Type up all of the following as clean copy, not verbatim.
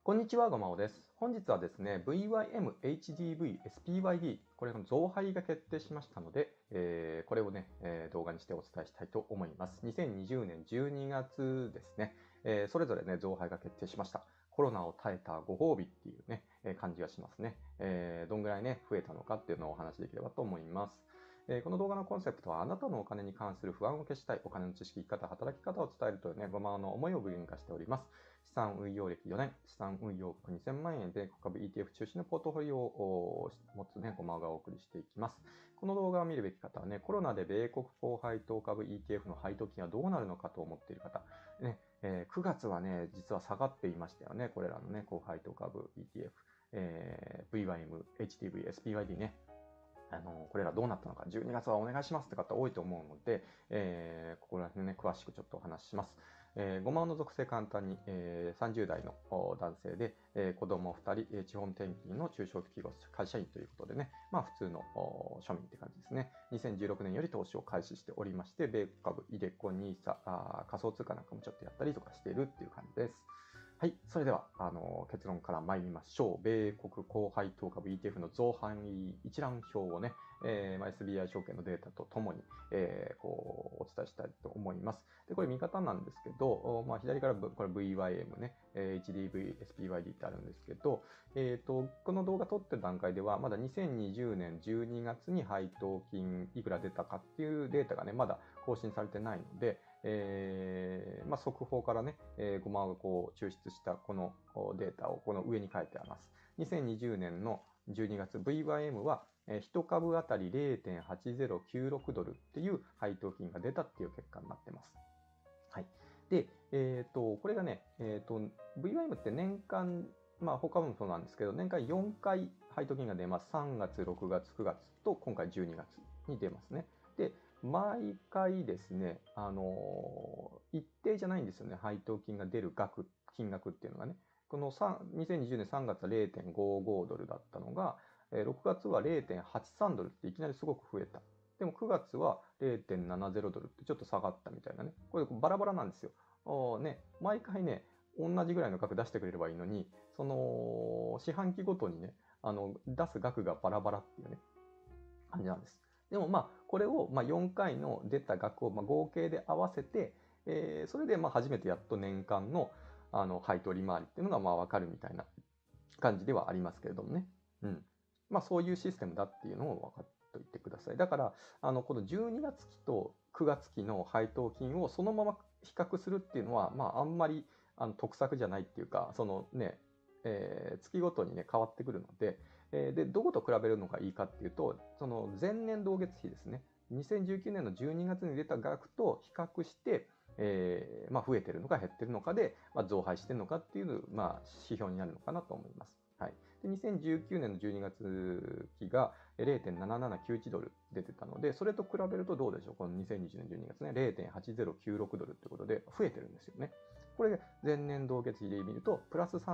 こんにちは、ごまおです。本日はですね、VYM、HDV、SPYD、これの増配が決定しましたので、これをね、動画にしてお伝えしたいと思います。2020年12月ですね、それぞれね、増配が決定しました。コロナを耐えたご褒美っていうね、感じがしますね。どんぐらいね、増えたのかっていうのをお話しできればと思います。この動画のコンセプトは、あなたのお金に関する不安を消したい、お金の知識、生き方、働き方を伝えるというね、ごまの思いを具現化しております。資産運用歴4年、資産運用額2000万円で株 ETF 中心のポートフォリオを持つね、ごまがお送りしていきます。この動画を見るべき方はね、コロナで米国高配当株 ETF の配当金はどうなるのかと思っている方、ね9月はね、実は下がっていましたよね、これらのね、高配当株 ETF、VYM、HTV、SPYD ね。これらどうなったのか、12月はお願いしますって方多いと思うので、ここら辺ね、詳しくちょっとお話しします。ごまの属性簡単に、30代の男性で、子供2人、地方転勤の中小企業会社員ということでね、まあ普通の庶民って感じですね。2016年より投資を開始しておりまして、米株、イデコ、ニーサ、仮想通貨なんかもちょっとやったりとかしているっていう感じです。はい。それでは、結論から参りましょう。米国高配当株 ETF の増配一覧表をね、SBI 証券のデータとともに、お伝えしたいと思います。で、これ見方なんですけど、左からこれ VYM ね、HDV、SPYD ってあるんですけど、この動画撮ってる段階では、まだ2020年12月に配当金いくら出たかっていうデータがね、まだ更新されてないので、速報からね、ごまが抽出したこのデータをこの上に書いてあります。2020年の12月 VYM は、1株当たり 0.8096 ドルっていう配当金が出たっていう結果になってます。はい。で、これがね、VYM って年間、他もそうなんですけど、年間4回配当金が出ます。3月、6月、9月と、今回12月に出ますね。で、毎回ですね、一定じゃないんですよね、配当金が出る金額っていうのがね。この2020年3月は 0.55 ドルだったのが、6月は 0.83 ドルっていきなりすごく増えた。でも9月は 0.70 ドルってちょっと下がったみたいなね。これバラバラなんですよ。毎回ね、同じぐらいの額出してくれればいいのに、その、四半期ごとにね、出す額がバラバラっていうね、感じなんです。でもこれを4回の出た額を合計で合わせて、それで初めてやっと年間の配当利回りっていうのがわかるみたいな感じではありますけれどもね。うん。そういうシステムだっていうのを分かっておいてください。だから、この12月期と9月期の配当金をそのまま比較するっていうのは、あんまり得策じゃないっていうか、そのね、月ごとにね、変わってくるので、で、どこと比べるのがいいかっていうと、その前年同月比ですね。2019年の12月に出た額と比較して、増えてるのか減ってるのかで、増配してるのかっていう、指標になるのかなと思います。はい。で、2019年の12月期が0.7791ドル出てたので、それと比べるとどうでしょう。この2020年12月ね、0.8096ドルってことで増えてるんですよね。これ前年同月比で見ると、プラス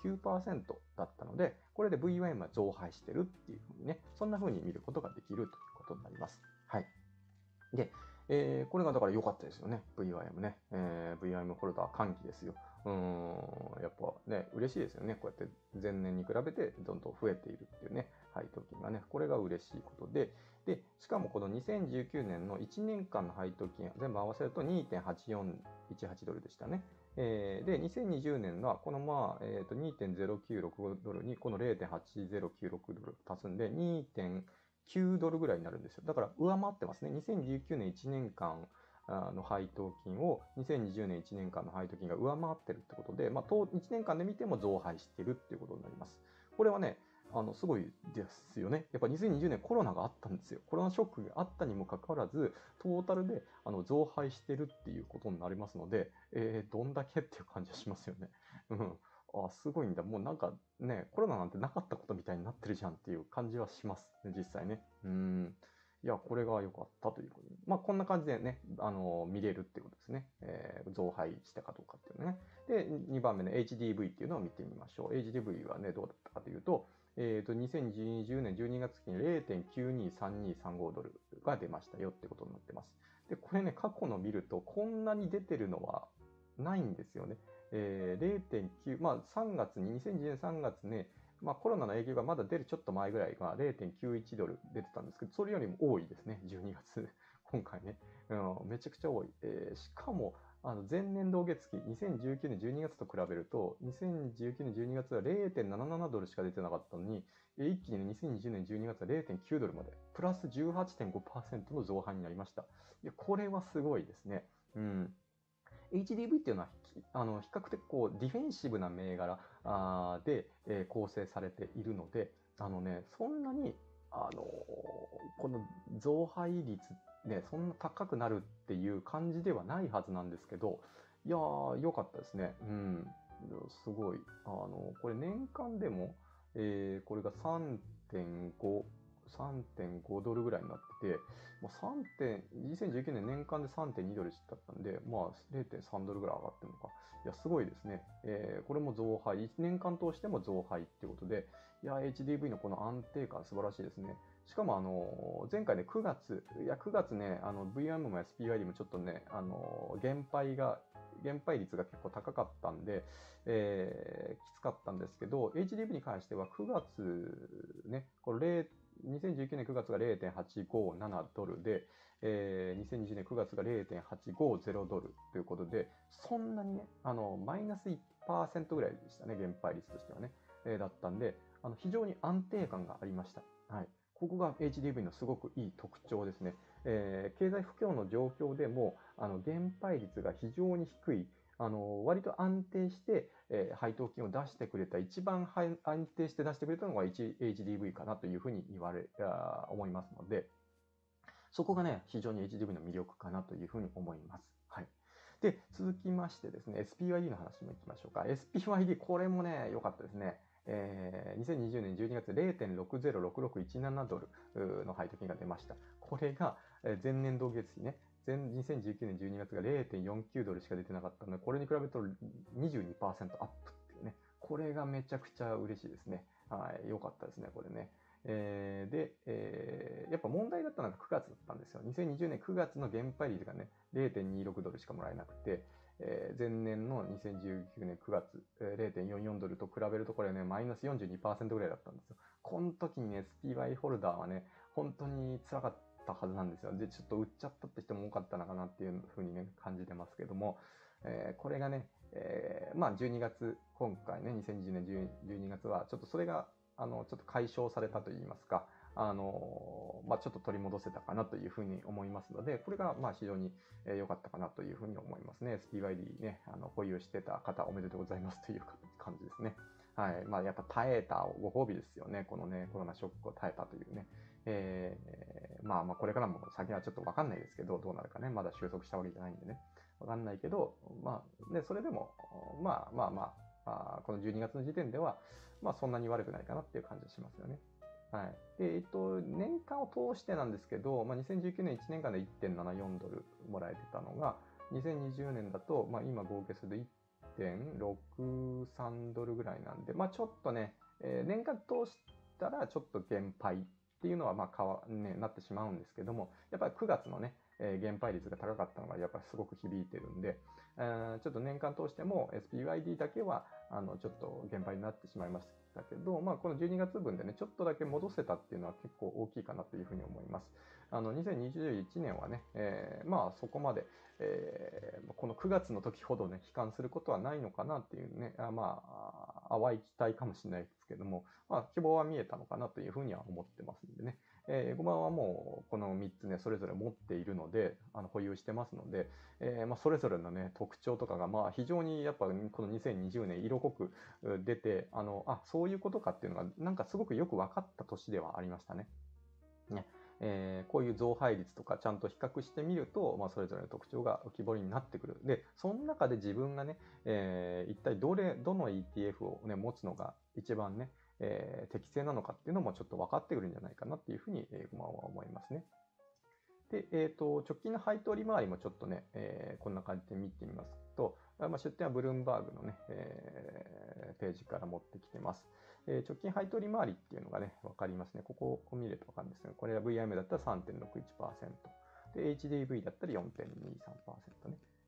3.9% だったので、これで VYM は増配してるっていうふうにね、そんな風に見ることができるということになります。はい。で、これがだから良かったですよね。VYM ね。VYM ホルダー歓喜ですよ。やっぱね、嬉しいですよね。こうやって前年に比べてどんどん増えているっていうね、配当金がね、これが嬉しいことで、で、しかもこの2019年の1年間の配当金、全部合わせると2.8418ドルでしたね。で、2020年はこの2.096ドルにこの0.8096ドル足すんで2.9ドルぐらいになるんですよ。だから上回ってますね。2019年1年間の配当金を2020年1年間の配当金が上回ってるってことで、1年間で見ても増配してるっていうことになります。これはね、すごいですよね。やっぱ2020年コロナがあったんですよ。コロナショックがあったにもかかわらず、トータルで増配してるっていうことになりますので、どんだけっていう感じがしますよね。うん。すごいんだ。もうなんかね、コロナなんてなかったことみたいになってるじゃんっていう感じはします。実際ね。いや、これが良かったということで。こんな感じでね、見れるっていうことですね。増配したかどうかっていうのね。で、2番目の HDV っていうのを見てみましょう。HDV はね、どうだったかというと、2020年12月期に 0.923235 ドルが出ましたよってことになってます。で、これね、過去の見るとこんなに出てるのはないんですよね。 0.9、まあ3月に、2020年3月ね、まあコロナの影響がまだ出るちょっと前ぐらいが0.91ドル出てたんですけど、それよりも多いですね、12月。今回ね、めちゃくちゃ多い。しかも、前年同月期、2019年12月と比べると、2019年12月は0.77ドルしか出てなかったのに、一気に、ね、2020年12月は0.9ドルまで、プラス 18.5% の増配になりました。いや、これはすごいですね。うん。HDV っていうのは比較的こうディフェンシブな銘柄で、構成されているので、そんなに、この増配率ね、そんな高くなるっていう感じではないはずなんですけど、いやー、良かったですね。うん。すごい。これ年間でも、これが3.5ドルぐらいになってて、もう2019年年間で3.2ドルだったんで、まあ0.3ドルぐらい上がってるのか。いや、すごいですね。これも増配、1年間通しても増配ってことで、いや、HDV のこの安定感素晴らしいですね。しかも前回ね、9月ね、VM も SPYD もちょっとね、減配率が結構高かったんで、きつかったんですけど、HDV に関しては9月ね、これ2019年9月が0.857ドルで、2020年9月が0.850ドルということで、そんなにね、マイナス1%ぐらいでしたね、減配率としてはね。だったんで、非常に安定感がありました。はい。ここが HDV のすごくいい特徴ですね。経済不況の状況でも、減配率が非常に低い、割と安定して、配当金を出してくれた、一番安定して出してくれたのが HDV かなというふうに思いますので、そこがね、非常に HDV の魅力かなというふうに思います。はい。で、続きましてですね、SPYD の話もいきましょうか。SPYD、これもね、良かったですね。2020年12月0.606617ドルの配当金が出ました。これが前年同月比ね、2019年12月が0.49ドルしか出てなかったので、これに比べると22%アップっていうね、これがめちゃくちゃ嬉しいですね。はい、良かったですね、これね。やっぱ問題だったのが9月だったんですよ。2020年9月の減配率がね、0.26ドルしかもらえなくて、前年の2019年9月、0.44ドルと比べるとこれね、マイナス 42% ぐらいだったんですよ。この時にね、SPY ホルダーはね、本当に辛かったはずなんですよ。で、ちょっと売っちゃったって人も多かったのかなっていうふうにね、感じてますけども、これがね、まあ12月、今回ね、2020年12月は、ちょっとそれがちょっと解消されたといいますか、ちょっと取り戻せたかなというふうに思いますので、これがまあ非常に良かったかなというふうに思いますね。SPYD ね、保有してた方おめでとうございますという感じですね。はい。まあやっぱ耐えたご褒美ですよね。このね、コロナショックを耐えたというね。まあこれからも先はちょっとわかんないですけど、どうなるかね。まだ収束したわけじゃないんでね。わかんないけど、まあ、ね、それでも、この12月の時点では、まあそんなに悪くないかなっていう感じがしますよね。はい。で、年間を通してなんですけど、まあ、2019年1年間で1.74ドルもらえてたのが、2020年だと、まあ、今合計すると1.63ドルぐらいなんで、まあ、ちょっとね、年間通したらちょっと減配っていうのは、まあ、なってしまうんですけども、やっぱり9月のね、減配率が高かったのがやっぱりすごく響いてるんで、ちょっと年間通しても SPYD だけはちょっと減配になってしまいましたけど、まあ、この12月分でね、ちょっとだけ戻せたっていうのは結構大きいかなというふうに思います。2021年はね、まあそこまで、この9月の時ほどね、悲観することはないのかなっていうね、まあ、淡い期待かもしれないですけども、まあ、希望は見えたのかなというふうには思ってますんでね。5番はもうこの3つね、それぞれ持っているので、保有してますので、まあ、それぞれのね、特徴とかが、まあ、非常にやっぱこの2020年色濃く出て、そういうことかっていうのが、なんかすごくよく分かった年ではありましたね。ね。こういう増配率とかちゃんと比較してみると、まあ、それぞれの特徴が浮き彫りになってくる。で、その中で自分がね、一体どの ETF を、ね、持つのが一番ね、適正なのかっていうのもちょっと分かってくるんじゃないかなっていうふうに、は思いますね。で、直近の配当利回りもちょっとね、こんな感じで見てみますと、出典はブルームバーグのね、ページから持ってきてます。直近配当利回りっていうのがね、わかりますね。ここを見ればわかるんですけど、これは VIM だったら 3.61%。で、HDV だったら 4.23% ね。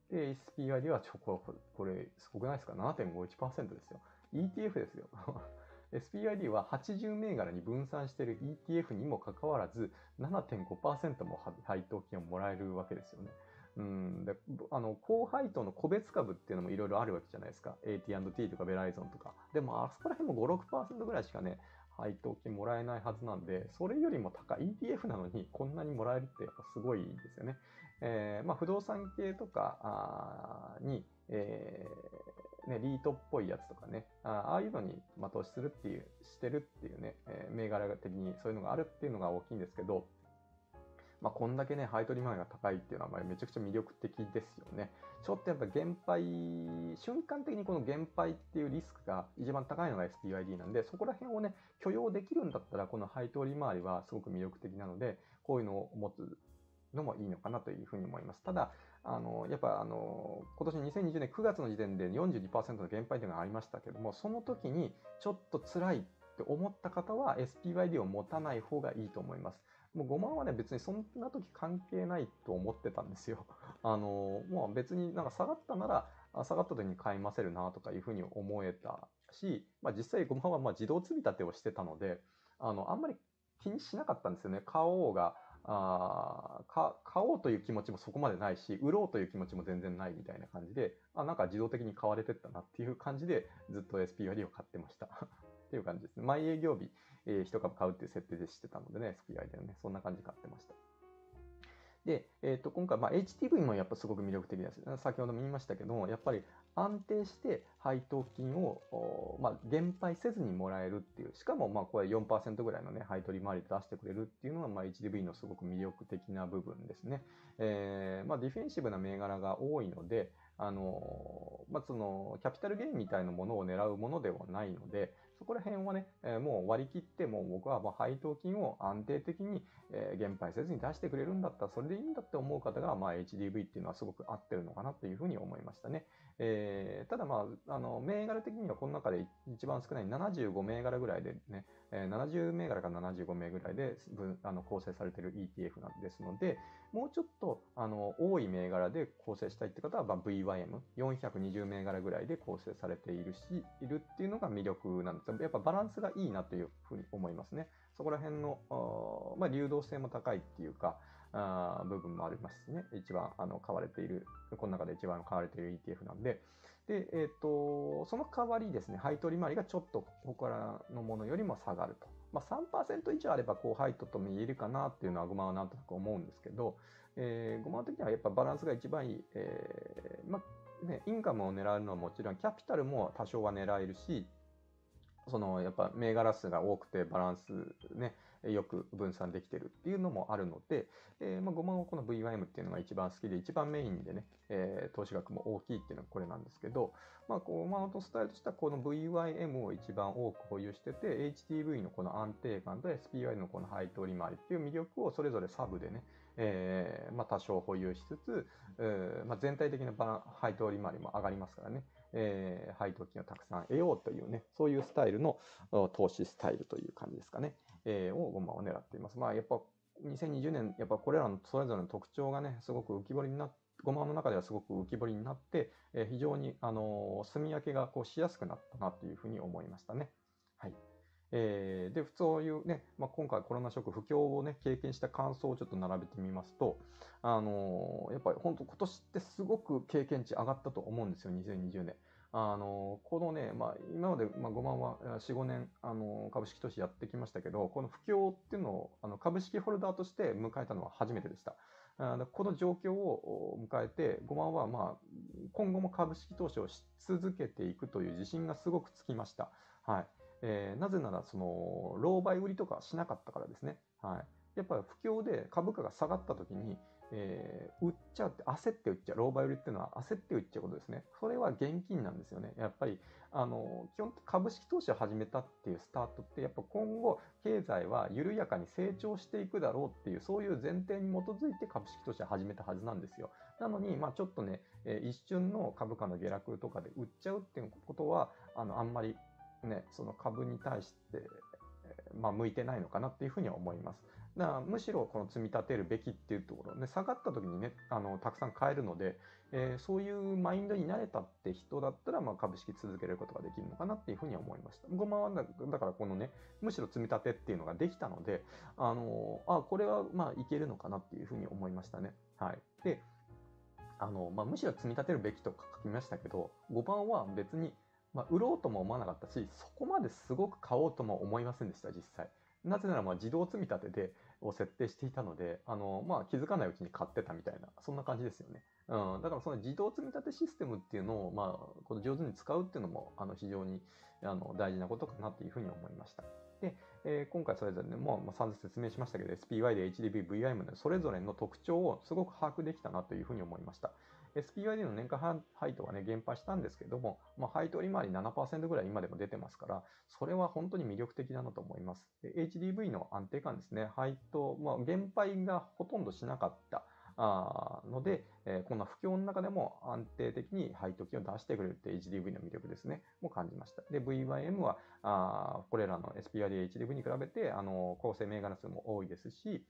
で、SPYD はこれすごくないですか？ 7.51% ですよ。ETF ですよ。SPYD は80銘柄に分散している ETF にもかかわらず 7.5% も配当金をもらえるわけですよね。で高配当の個別株っていうのもいろいろあるわけじゃないですか。AT&T とかベライゾンとか。でもあそこら辺も5、6% ぐらいしかね、配当金もらえないはずなんで、それよりも高い ETF なのにこんなにもらえるってやっぱすごいですよね。不動産系とかに、リートっぽいやつとかね、ああいうのに投資してるっていうね、銘柄的にそういうのがあるっていうのが大きいんですけど、こんだけね、配当利回りが高いっていうのはめちゃくちゃ魅力的ですよね。ちょっとやっぱ減配、瞬間的にこの減配っていうリスクが一番高いのが SPYD なんで、そこら辺をね、許容できるんだったら、この配当利回りはすごく魅力的なので、こういうのを持つのもいいのかなというふうに思います。ただ、やっぱ今年2020年9月の時点で 42% の減配というのがありましたけども、その時にちょっと辛いって思った方は SPYD を持たない方がいいと思います。もう5万はね、別にそんな時関係ないと思ってたんですよ。もう別になんか下がったなら、下がった時に買いませるなとかいうふうに思えたし、実際5万は自動積み立てをしてたので、あんまり気にしなかったんですよね。買おうという気持ちもそこまでないし、売ろうという気持ちも全然ないみたいな感じで、なんか自動的に買われてったなっていう感じで、ずっと SPYD を買ってました。っていう感じですね。毎営業日、1株買うっていう設定でしてたのでね、SPY でね、そんな感じで買ってました。で、今回、HTV もやっぱすごく魅力的です。先ほども言いましたけど、やっぱり安定して配当金を、減配せずにもらえるっていう、しかもこれ 4% ぐらいのね、配当利回りで出してくれるっていうのが、HDV のすごく魅力的な部分ですね。ディフェンシブな銘柄が多いので、そのキャピタルゲインみたいなものを狙うものではないので、そこら辺はね、もう割り切って、もう僕はもう配当金を安定的に減配せずに出してくれるんだったらそれでいいんだって思う方が、HDV っていうのはすごく合ってるのかなというふうに思いましたね。ただ銘柄的にはこの中で一番少ない75銘柄ぐらいでね、70銘柄から75銘ぐらいで構成されている ETF なんですので、もうちょっと多い銘柄で構成したいって方は、VYM420 銘柄ぐらいで構成されているっていうのが魅力なんです。やっぱバランスがいいなというふうに思いますね。そこら辺の、流動性も高いっていうか、部分もありますしね。一番買われている、この中で一番買われている ETF なんで、で、その代わりですね、配当利回りがちょっと他のものよりも下がると。3% 以上あれば高配当とも言えるかなっていうのは5万はなんとなく思うんですけど、5万的にはやっぱバランスが一番いい。インカムを狙うのはもちろん、キャピタルも多少は狙えるし、やっぱ銘柄数が多くてバランスね、よく分散できてるっていうのもあるので、5万はこの VYM っていうのが一番好きで、一番メインでね、投資額も大きいっていうのがこれなんですけど、5万のスタイルとしてはこの VYM を一番多く保有してて、HTV のこの安定感と SPY のこの配当利回りっていう魅力をそれぞれサブでね、多少保有しつつ、全体的な配当利回りも上がりますからね。配当金をたくさん得ようというね、そういうスタイルの投資スタイルという感じですかね、を5万を狙っています。やっぱ2020年、やっぱこれらのそれぞれの特徴がね、すごく浮き彫りになって、5万の中ではすごく浮き彫りになって、非常に住み分けがしやすくなったなというふうに思いましたね。はい。で、そういうね、今回コロナショック、不況をね、経験した感想をちょっと並べてみますと、やっぱり本当今年ってすごく経験値上がったと思うんですよ、2020年。このね、今まで、5万は4、5年、株式投資やってきましたけど、この不況っていうのを株式ホルダーとして迎えたのは初めてでした。この状況を迎えて、5万は今後も株式投資をし続けていくという自信がすごくつきました。はい。なぜなら、狼狽売りとかしなかったからですね。はい。やっぱり不況で株価が下がった時に、売っちゃうって、焦って売っちゃう。狼狽売りっていうのは焦って売っちゃうことですね。それは現金なんですよね。やっぱり、基本的に株式投資を始めたっていうスタートって、やっぱ今後、経済は緩やかに成長していくだろうっていう、そういう前提に基づいて株式投資を始めたはずなんですよ。なのに、ちょっとね、一瞬の株価の下落とかで売っちゃうっていうことは、あんまりね、その株に対して、向いてないのかなっていうふうには思います。 だからむしろこの積み立てるべきっていうところで、下がった時にね、たくさん買えるので、そういうマインドになれたって人だったら、まあ、株式続けることができるのかなっていうふうに思いました。5万はだからこのね、むしろ積み立てっていうのができたので、これはまあいけるのかなっていうふうに思いましたね。はい。で、むしろ積み立てるべきと書きましたけど、5番は別に、売ろうとも思わなかったし、そこまですごく買おうとも思いませんでした、実際。なぜなら自動積み立てでを設定していたので、気づかないうちに買ってたみたいな、そんな感じですよね。だからその自動積み立てシステムっていうのを、この上手に使うっていうのも、非常に大事なことかなっていうふうに思いました。で、今回それぞれね、散々説明しましたけど、SPY で HDB、VIM でそれぞれの特徴をすごく把握できたなというふうに思いました。SPYD の年間配当はね、減配したんですけども、配当利回り 7% ぐらい今でも出てますから、それは本当に魅力的だなと思います。HDV の安定感ですね、配当、減配がほとんどしなかったので、こんな不況の中でも安定的に配当金を出してくれるって HDV の魅力ですね、も感じました。で、VYM は、これらの SPYD、HDV に比べて、構成銘柄数も多いですし、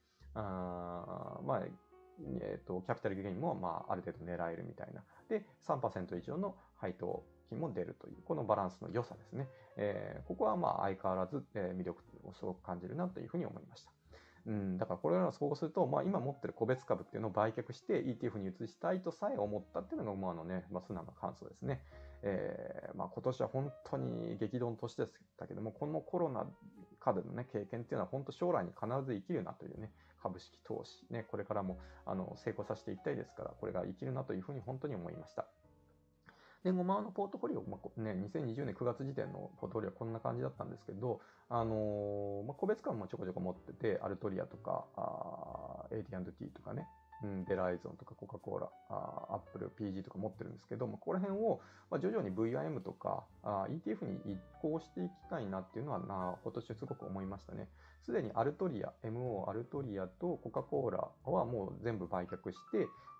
キャピタルゲインも、ある程度狙えるみたいな。で、3% 以上の配当金も出るという、このバランスの良さですね。ここは相変わらず、魅力をすごく感じるなというふうに思いました。だからこれらを総合すると、今持ってる個別株っていうのを売却して ETF に移したいとさえ思ったっていうのが、素直な感想ですね。今年は本当に激動の年でしたけども、このコロナ禍でのね、経験っていうのは本当将来に必ず生きるなというね、株式投資ね、これからも成功させていきたいですから、これが生きるなというふうに本当に思いました。で、5万のポートフォリオ、2020年9月時点のポートフォリオはこんな感じだったんですけど、個別株もちょこちょこ持ってて、アルトリアとか、AT&T とかね、ベライゾンとかコカ・コーラ、アップル、PG とか持ってるんですけども、ここら辺を徐々に VIM とか ETF に移行していきたいなっていうのは今年すごく思いましたね。すでにアルトリア、MO アルトリアとコカ・コーラはもう全部売却して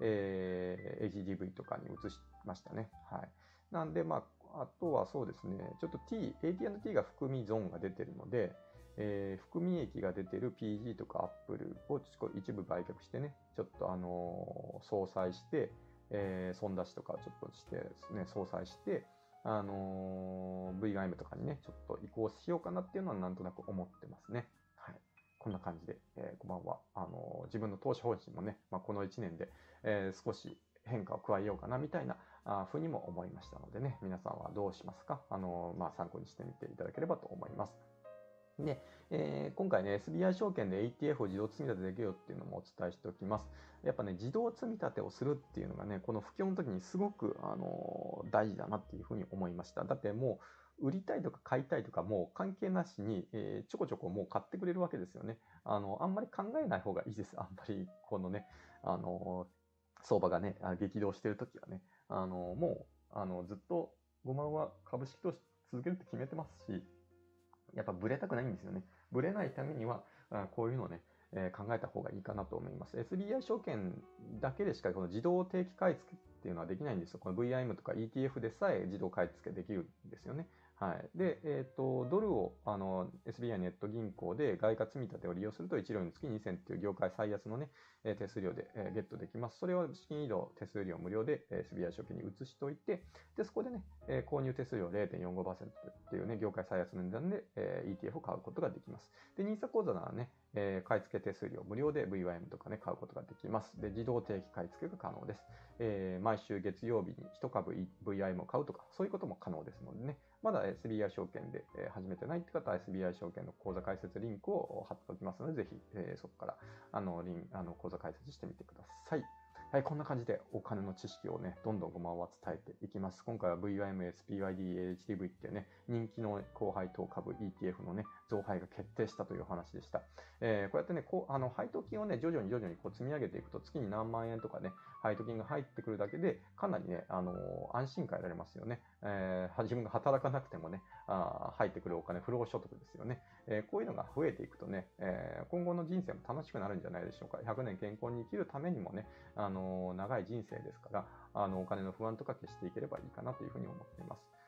、HDV とかに移しましたね。はい。なんで、あとはそうですね、ちょっと AT&T が含みゾーンが出てるので、含み益が出てる PG とか Apple を一部売却してね、ちょっと相殺して、損出しとかちょっとしてですね、相殺して、VIM とかにね、ちょっと移行しようかなっていうのはなんとなく思ってますね。はい。こんな感じで、こんばんは。自分の投資方針もね、この1年で、少し変化を加えようかなみたいなふうにも思いましたのでね、皆さんはどうしますか？参考にしてみていただければと思います。で、今回ね、SBI 証券で ETF を自動積み立てできるよっていうのもお伝えしておきます。やっぱね、自動積み立てをするっていうのがね、この不況の時にすごく、大事だなっていうふうに思いました。だってもう、売りたいとか買いたいとかもう関係なしに、ちょこちょこもう買ってくれるわけですよね。あんまり考えない方がいいです。あんまり、このね、相場がね、激動してる時はね、もう、ずっと5万は株式投資続けるって決めてますし、やっぱブレたくないんですよね。ブレないためには、こういうのをね、考えた方がいいかなと思います。SBI 証券だけでしかこの自動定期買い付けっていうのはできないんですよ。この VIM とか ETF でさえ自動買い付けできるんですよね。はい。で、ドルをSBI ネット銀行で外貨積み立てを利用すると1両につき2000っていう業界最安のね、手数料でゲットできます。それを資金移動手数料無料で SBI 証券に移しておいて、で、そこでね、購入手数料 0.45% っていうね、業界最安の値段で、ETF を買うことができます。で、NISA 口座ならね、買い付け手数料無料で VYM とかね、買うことができます。で、自動定期買い付けが可能です。毎週月曜日に1株 VIM を買うとか、そういうことも可能ですのでね、まだ SBI 証券で始めてないって方は SBI 証券の口座開設リンクを貼っておきますので、ぜひそこから口座開設してみてください。はい、こんな感じでお金の知識をね、どんどんごまは伝えていきます。今回は VIM、SPYD、HTV っていうね、人気の高配当株 ETF のね、増配が決定したという話でした。こうやってね、配当金をね、徐々にこう積み上げていくと、月に何万円とかね、配当金が入ってくるだけで、かなりね、安心感得られますよね。自分が働かなくてもね、入ってくるお金、不労所得ですよね。こういうのが増えていくとね、今後の人生も楽しくなるんじゃないでしょうか。100年健康に生きるためにもね、長い人生ですから、お金の不安とか消していければいいかなというふうに思っています。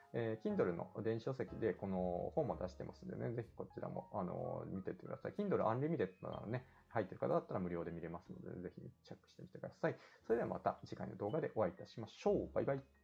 Kindle の電子書籍でこの本も出してますのでね、ぜひこちらも見てってください。Kindle Unlimited なのね、入ってる方だったら無料で見れますので、ぜひチェックしてみてください。それではまた次回の動画でお会いいたしましょう。バイバイ。